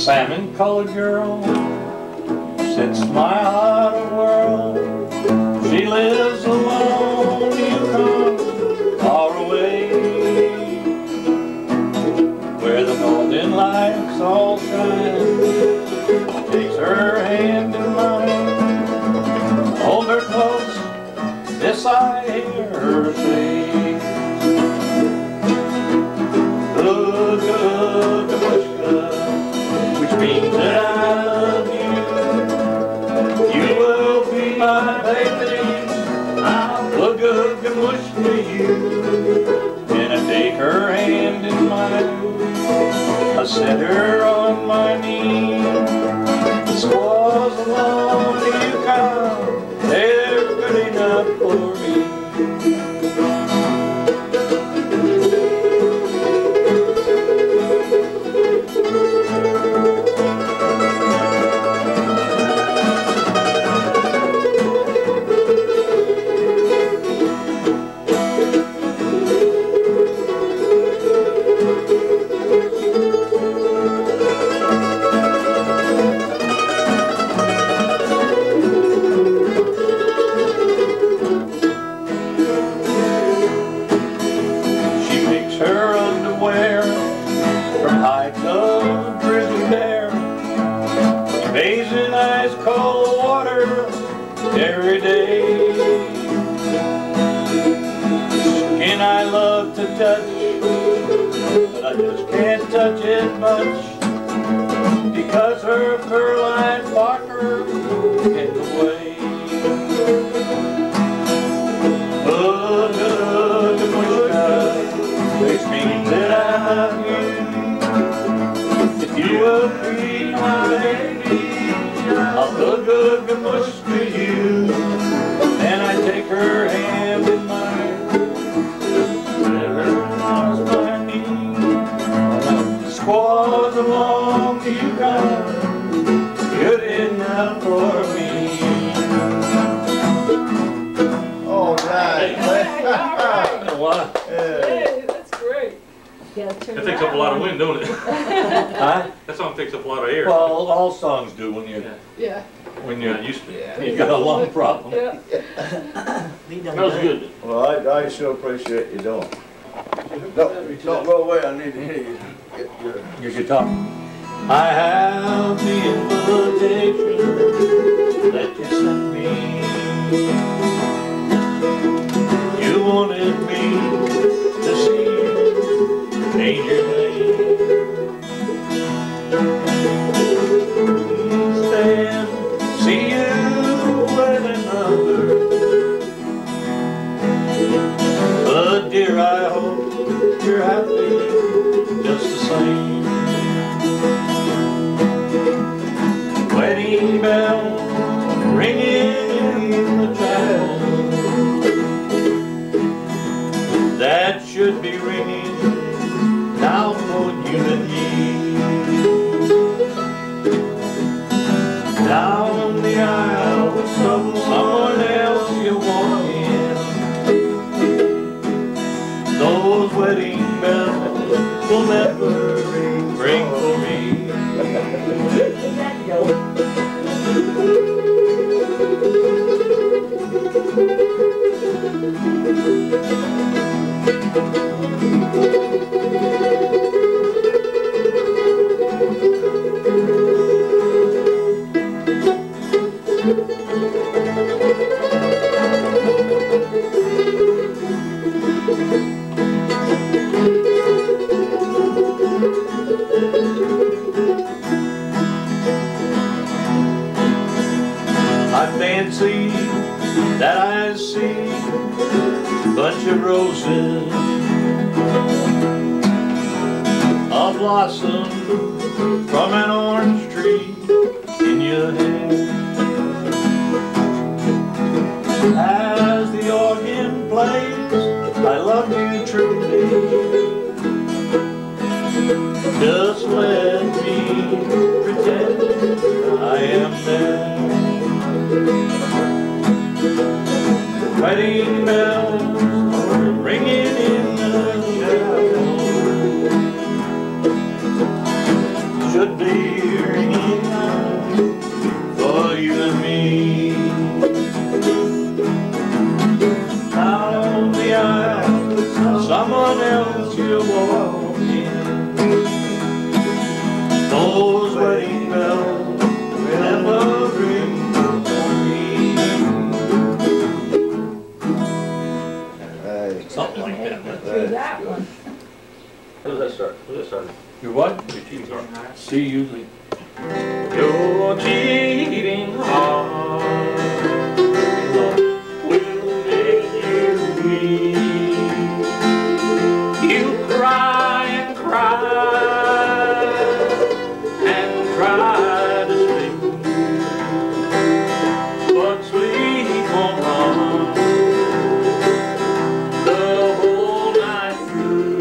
salmon-colored girl sets my heart a whirl. She lives alone, Yukon, far away, where the northern lights all shine. Takes her hand in mine, hold her close, this I hear her say. Which means that I love you. You will be my baby. I'll look up and wish to you. And I take her hand in mine, I set her on my knee. The squaws along the Yukon, they're good enough for me. Bathes in ice cold water every day. Skin I love to touch, but I just can't touch it much, because her fur-lined parker in the way. Which means that I love you. If you will be my baby, I'll look good and much to you. Then I take her hand in mine, let her cross my knee. Squaws along the Yukon, good enough for me. All right. What? Hey, that's great. That takes up a lot of wind, don't it? Huh? That song takes up a lot of air. Well, all songs do when you're Yeah. Used to. you got a lung problem. Yeah. That was good. Well, I sure appreciate you doing. Don't go away, I need to hear you. Your guitar. I have the invitation that you sent me. You wanted me to see you change your name. Stand, see you with another. But dear, I hope you're happy just the same. Wedding bells ringing in the chapel, that should be ringing now for you and me. Down the aisle with someone else you walk in, those wedding bells will never ring for me. I fancy that I see a bunch of roses, a blossom from an orange tree in your hand. As the organ plays, I love you truly. Just let me pretend I am there. Wedding bells ringing in the chapel, should be here hanging out for you and me. Out on the aisle, someone else you're walking. Those wedding bells will never ring for me. Hey. Something like that. Through that one. How does that start? How does that start? Your what? Your cheating heart. C usually. Your cheating heart will make you weep. You cry and cry and try to sleep, but sleep won't come the whole night through.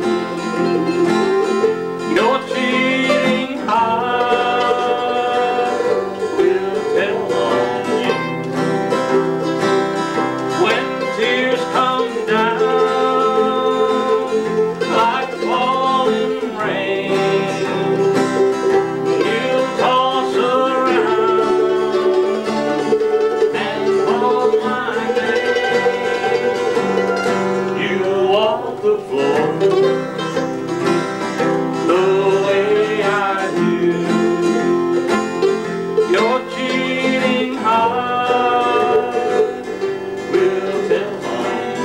Your cheating heart will tell on you when tears come down like falling rain. You'll toss around and call my name. You walk the floor the way I do. Your cheating heart will tell on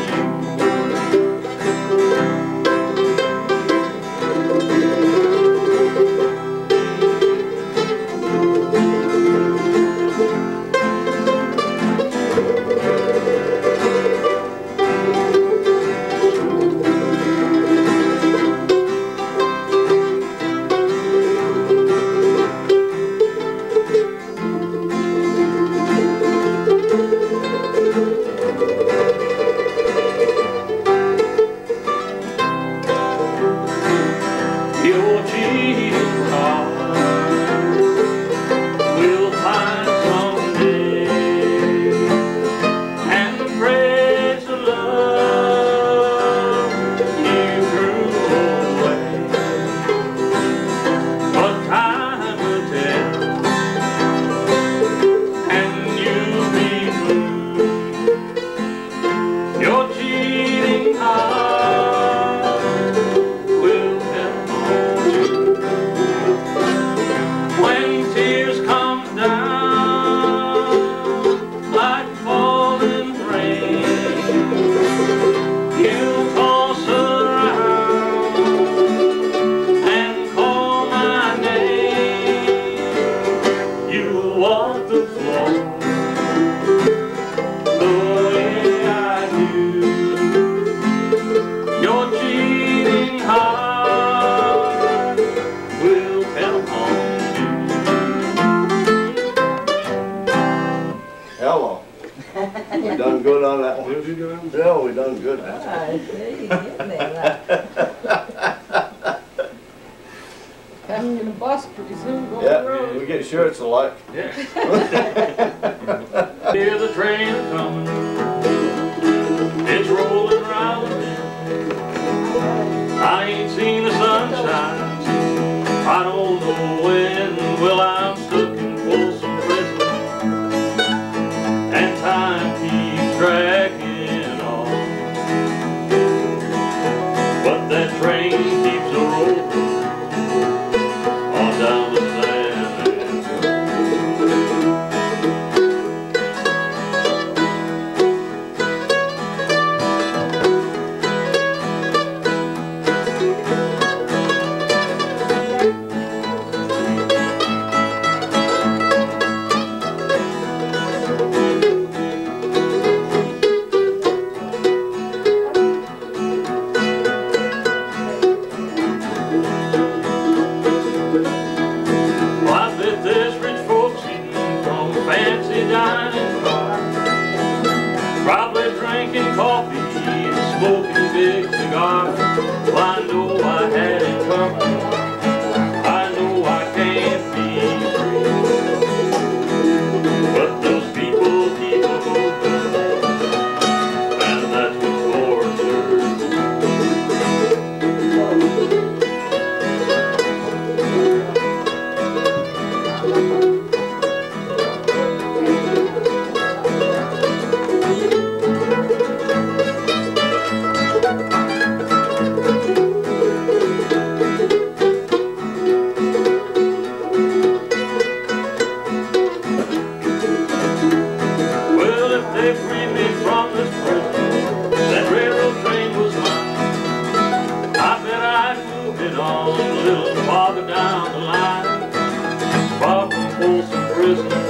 your cheating heart will find someday and praise the love you threw away. But time will tell, and you'll be blue. Your cheating heart will tell when tears come down like falling rain. You'll toss around and call my name. You'll walk the floor the way I do. Your cheating heart will tell on you. Hello. We done good on that one. Yeah, we done good. I see, getting there. Having a bus pretty soon going Yeah, around. we get shirts alike. Yeah. Hear the train coming, it's rolling round the bend. I ain't seen the sunshine, I don't know when. Well, I'm stuck in Folsom Prison, and time keeps dragging on. But that train keeps a rolling on down to San Antonio. a little farther down the line, far from Folsom Prison.